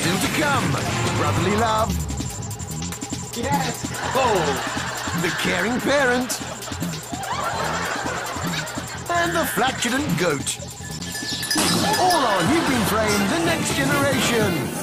Still to come, brotherly love. Yes! Oh, the caring parent. And the flatulent goat. All on You've Been Framed, the next generation.